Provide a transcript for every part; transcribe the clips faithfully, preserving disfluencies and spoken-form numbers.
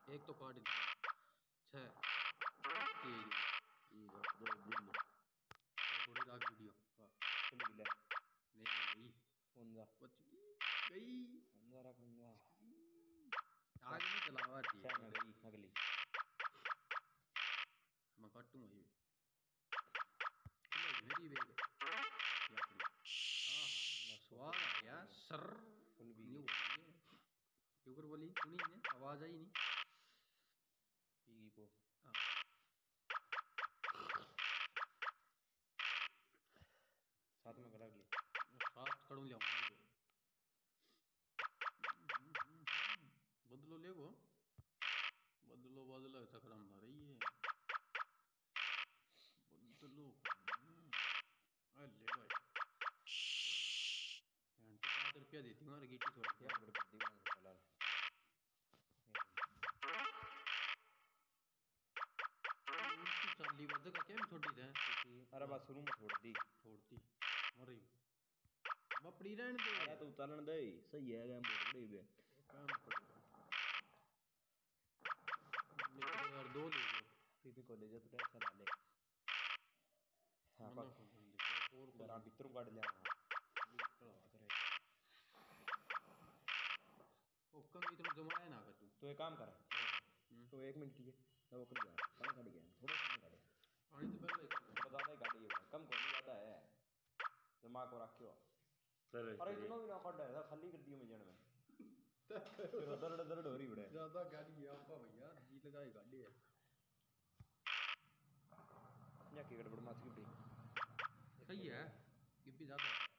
एक तो काट दी। छः ठीक है। ठीक है दो दिन थोड़ी राग वीडियो चल गिले नहीं गई। कौन जा बच गई गई। कौन जा रहा कौन जा आगे नहीं चलावा थी छह में गई अगली मैं काटूंगा ये खुलेगी मेरी बेग या खड़ी। आह स्वाद आ गया सर फुल भी न्यू बोली है क्यों बोली सुनी ने आवाज आई नहीं पीगी पो हाँ। साथ में करा अगली सात कड़ू लिया बदलो ले गो बदलो बदलो चक्र हम रही है बदलो अरे भाई तो पाँच रुपया देती हूँ गिट्टी छोड़ के गड़बड़ कर दी मैं फिलहाल चाली बजे का क्या छोड़ी थे अरे बस शुरू में छोड़ दी छोड़ती मरी बपड़ी रहने दे अरे तू चलन दे सही है गेम बहुत बड़ी बे काम करो यार दो ले लो पीपी कॉलेज तो अच्छा ला ले हाँ मना पक को और जरा को भीतर काट लिया वहाँ करे ओ कम इतना जमाया ना कर तू तो एक काम कर तो एक मिनट की वो कर जा पानी काट गया थोड़ा पानी काट पानी तो पहले थोड़ा ज़्यादा ही गाड़ी है कम को नहीं ज़्यादा है दिमाग को रखियो अरे इतना भी ना काट है खाली कर दियो मैं जन में फिर दर्द दर्द हो रही बड़े ज्यादा गाड़ी है आपका भैया जी लगाई गाड़ी है या की गड़बड़ मच गई बड़ी सही है ये भी ज्यादा है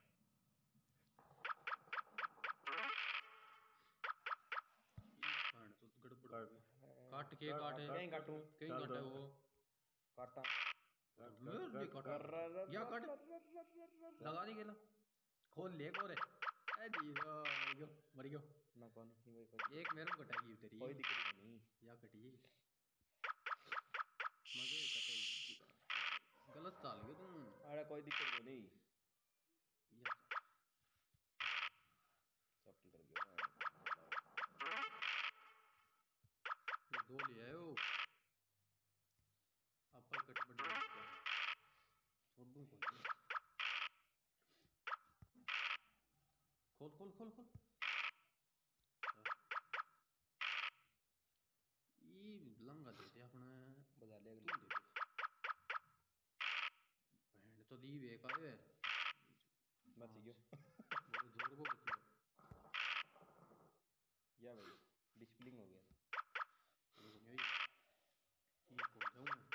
काट तो गड़बड़ हो गई काट के काटे कहीं काटूं कहीं काटे वो काटा मेरे काटा या काट लगा दी गेला खोल ले कोरे ए दीवा मर गयो मर गयो ना कौन नहीं भाई कोई एक मेरे को कटाएगी तेरी कोई दिक्कत नहीं या कटी मजे कटाई गलत चाल गए तुम अरे कोई दिक्कत को नहीं या चाल सब ठीक कर गया ये दो ले आयो आप ही कट पड़ गया छोड़ दूं खोल खोल खोल खोल खोल ये लंगा दे दे अपने बजा ले तू दे दे बैंड तो दी वे का है बच गयो बड़े जोर को बच गया या भाई डिस्प्लिंग हो गया ये कौन सा हूँ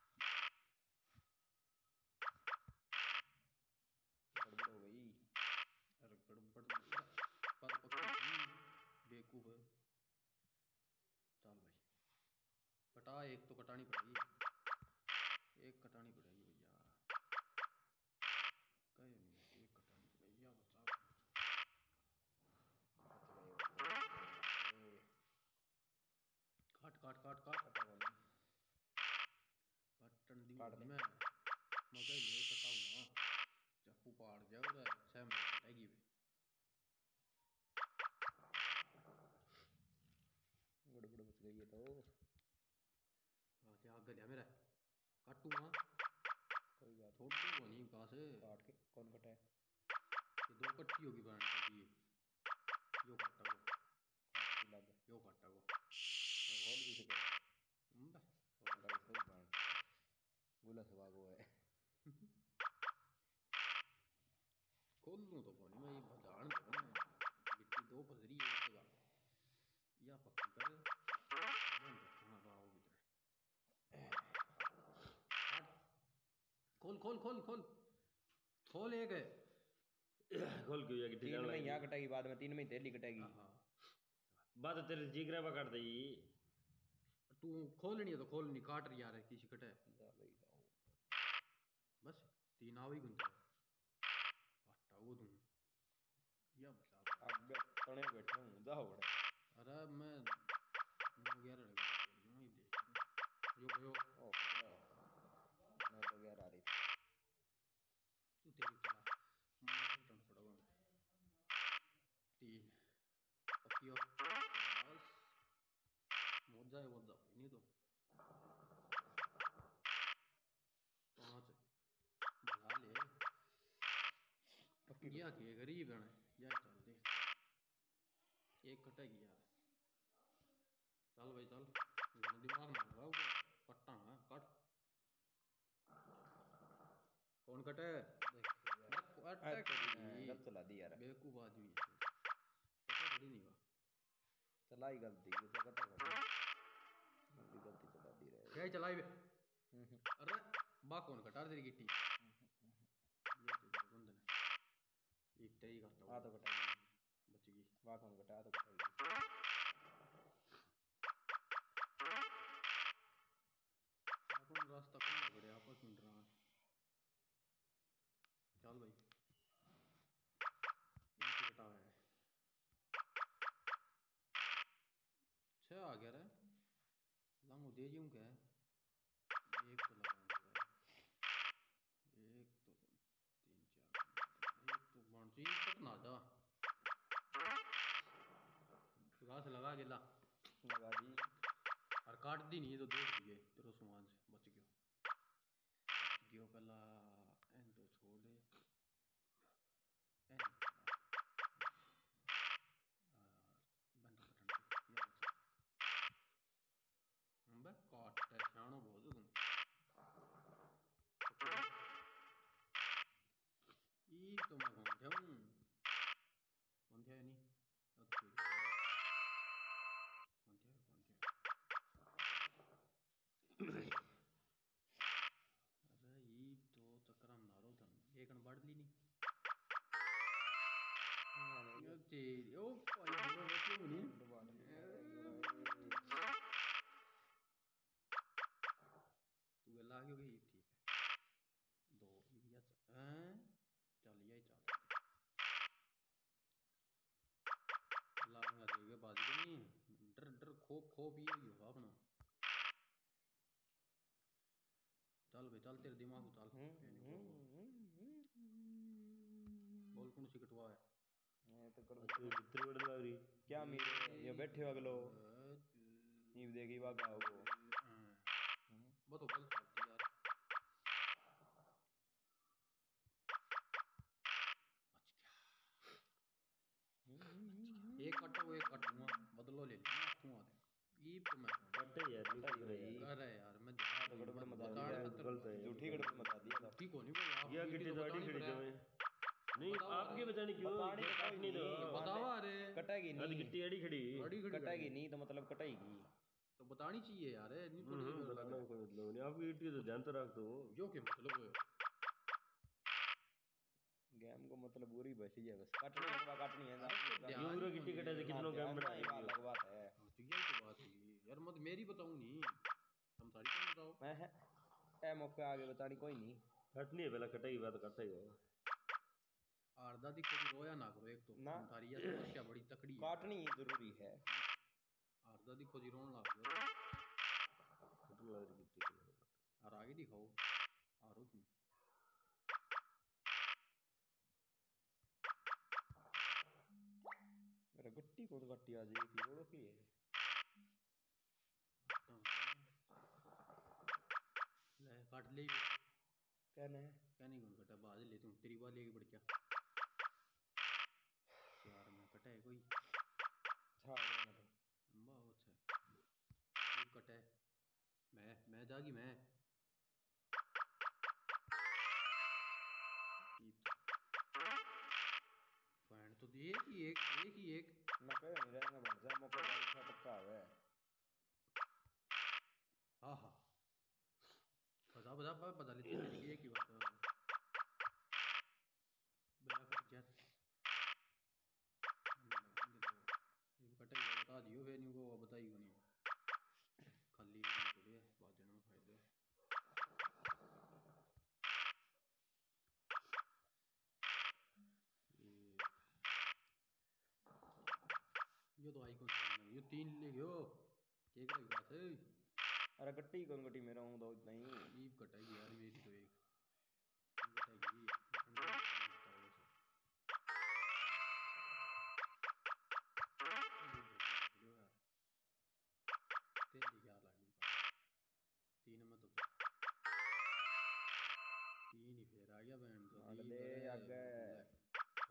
गड़बड़ हो गई अरे गड़बड़ पर पक्की बेवकूफ है चल भाई कटा एक तो कटानी पड़ेगी एक कटानी पड़ेगी भैया कहे नहीं एक कटानी पड़ेगी या बचा काट काट काट काट पता को नहीं काटन दी काट दे मैं मगर ले कटाऊ ना चाकू पाड़ जाओ रे छह मिनट कटेगी भी गड़बड़ बच गई है तो आगे आगे लिया मेरा काटूंगा कोई बात छोड़ दूंगा नहीं कहाँ से काट के कौन कटा है ये दो कट्टी होगी ब्रांड छोटी यो काटा वो काट के लग यो काटा वो और भी सके अम्बे भाई सही बात गुला से भागो है खोल लूँ तो कौन मैं भजान तो ना गिट्टी दो पजरी है एक जगह या पक्की कर बंद कहाँ गाँव की तरह खोल खोल खोल खोल खोल एक है खोल क्यों जाएगी तीन में यहाँ कटेगी बाद में तीन में तेली कटेगी हाँ बात तेरे जिगरा पर काट देगी तू खोलनी है तो खोलनी काट रही यार किसी कटे बस तीन आओ ही गुंजा काटा वो तुम या बता आगे तने बैठे हूँ जाओ बड़े अरे मैं नौ ग्यारह लगा ही देख यो यो ओ नौ तो ग्यारह आ रही थी तू तेरी चला मुझे पलटन पड़ोगा तीन पक्की हो बस मौजा है या के गरीब है या चल दे एक कटेगी यार चल भाई चल दिमाग ना लगाओ कट्टा है कट कौन कटे गलत चला दी यार बेवकूफ आदमी है कटा थोड़ी नहीं हुआ चलाई गलती कटा थोड़ी गलती चला दी रहे क्या चलाई अरे बा कौन कटा तेरी गिट्टी ये तो तेरे बंद ने एक तेरी काटा आ तो कटाई बच गई बा कौन कटा तो कटाई अपन रास्ता खुला पड़े आपस में डरा चल भाई इनकी कटा है छः आ गया रे लांगो दे जाऊँ क्या एक तो लगाऊंगा भाई एक तो तीन चार एक तो बन चाहिए कटना जा घास लगा गिला लगा दी और काट दी नहीं तो देख दिए तेरो सामान से बच गयो बच गयो पहला एन तो छोड़ दे एन पहला बंद कटन दे या बचा बे काट सियाणो बहुत तुम ई तो मैं घूम जाऊँ कौन थे नहीं तेरी कौन थे कौन थे अरे ये तो चक्कर में नारो था एक न बढ़ ली नहीं तेरी ओ भाई बुरा मतलब नहीं तू गला क्यों गई ठीक है दो ये चल यही चल दे लांगा देगा बाज भी नहीं डर डर खोप खोप ये ही होगा अपना चल भाई चल तेरे दिमाग उताल बोल कौन सी कटवा है मैं तो करूं कितनी बड़ी लग रही क्या मेरे ये बैठे हो अगलो नींव देगी वागा वो वो तो गलत बात थी यार बच गया एक कटो एक कटूंगा बदलो ले लेना हाथों हाथ ई तो मैं कटे यार नहीं कट रहा यार अरे यार मैं हां तो गड़बड़ मचा दिया गलत है झूठी गड़बड़ मचा दिया था झूठी को नहीं भाई आप ये गिट्टी दाढ़ी खड़ी जो है नहीं आपके बताने क्यों बताने तो काट नहीं दो बतावा अरे कटेगी नहीं गिट्टी अड़ी खड़ी अड़ी खड़ी कटेगी नहीं तो मतलब कटेगी तो बतानी चाहिए यार नहीं थोड़ी बताना कोई मतलब नहीं आपकी गिट्टी तो ध्यान तो रख दो यो क्या मतलब है गेम को मतलब बुरी बैठी है बस काटनी है तो काटनी है यो पूरा गिट्टी कटे से कितनों गेम बना ये अलग बात है हां तो यही तो बात है यार मत मेरी बताऊं नहीं तुम सारी तुम बताओ मैं है ए मौके आगे बतानी कोई नहीं काटनी है पहले कटाई बात करता ही हो आरदा दी कभी रोया ना करो एक तो तुम्हारी यह समस्या बड़ी तकड़ी है काटनी जरूरी है आरदा दी खोजी रोन लाग गयो कटन लग रही गिट्टी को और आगे दिखाओ आ रो तुम मेरा गट्टी को तो गट्टी आ जाएगी रोड़ो की है ले काट ले कहने कहने कौन कटा बाज ले तुम तेरी बात लेके बढ़ क्या यार मैं कटा है कोई छा गया मैं तो बहुत है ये कटा है मैं मैं जागी मैं फैन तो एक ही एक एक ही एक मैं कह नहीं रहेगा बढ़ जा मौका अच्छा पक्का है हाँ हाँ बता बता बता बता लेती तेरी एक ही बात है भैया कट जा एक कटे बता दियो फिर नहीं को बताई को नहीं खाली थोड़ी है बात देने में फायदा है यो तो आई कौन सा यो तीन ले गयो केक रही बात है अरे गट्टी कौन गट्टी मेरा हूं तो इतना ही ईब कटाई यार मेरी तो एक कटाई बताओ बस यार तेली क्या लगी तीन में तो तीन ही फेर आ गया बहन तो दे आगे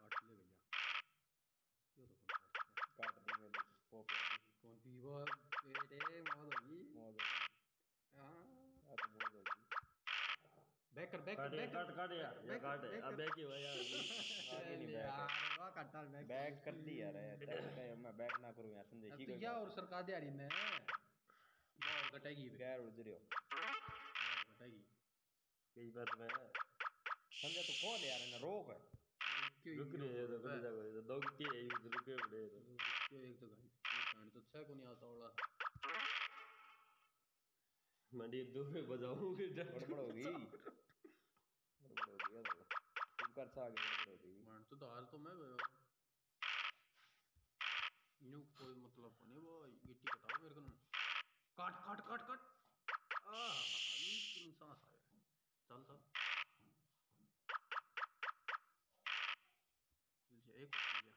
काट काट काट यार ये काट अब बैक ही हुआ यार आगे नहीं बैक यार वाह काटा बैक बैक कर दी यार तेरे मैं बैक ना करूं यार संदेश तो या और सरकार दिहाड़ी ने और कटेगी गैर उधर हो कटेगी कई बात में समझा तो कौन यार ना रोक है रुक रही है तो बड़ी जगह दो के रुके बड़े क्यों एक तो गाड़ी पानी तो अच्छा को नहीं आता वाला मंडी दो में बजाऊंगी गड़बड़ होगी गड़बड़ होगी यार तू कर सा आगे गड़बड़ होगी मान तो हार तो मैं गयो न्यू कोई मतलब नहीं वो गिट्टी कटाओ मेरे को काट काट काट काट आ ये सांस आया चल चल एक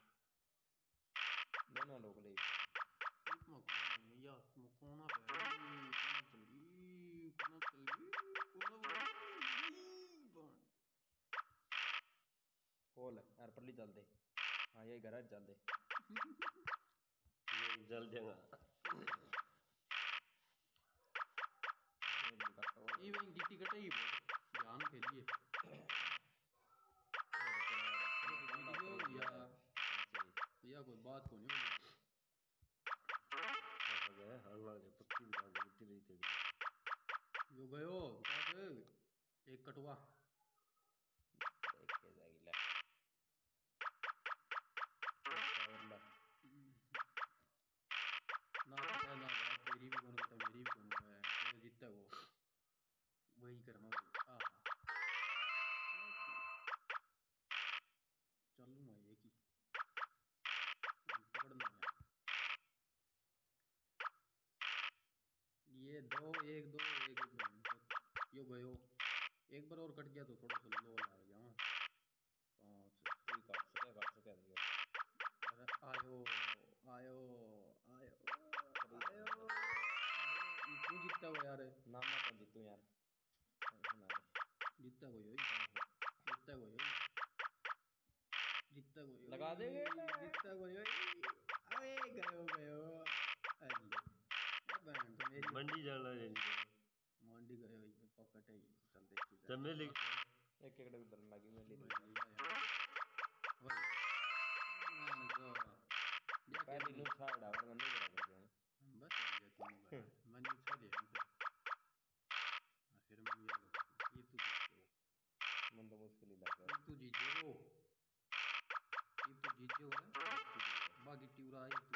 दोनों लोग ले या कोना पे कोना चली कोना चली कोना बन खोल यार परली चल दे हाँ ये घर चल दे ये जल देगा ये वही गिट्टी कटाई ध्यान खेलिए वीडियो या या कोई बात को नहीं हो गया हलवा के पक्की भी डाल गिट्टी रही थी यो गयो एक कटवा देख के जाएगी ले ना पता ना तेरी भी कौन कहता मेरी भी कौन है तो जीतता वो वही करना आ चल लूँगा एक ही पकड़ना है ये दो एक दो एक यो गयो एक बार और कट गया तो थोड़ा सा लो लाग गया पाँच कोई काट सके काट सके अरे आयो आयो आयो आयो तू जीतता हो यार ना मैं कौन जीतूं यार सुना ले जीतता कोई हो जीतता कोई हो जीतता कोई लगा दे जीतता कोई अरे गयो गयो अरे बहन तो मेरी मंडी जाना है मंडी गयो पॉकेट है चल देखी जब मैं लिख एक एक डग बरन लगी मैं ले पहली नु साइड और गंदी करा कर दिया बस ये तीनों बार मन अच्छा दिया फिर मन ये तू मन तो मुश्किल ही लग तू जीतो ये तो जीतो है बाकी टिवरा आई तू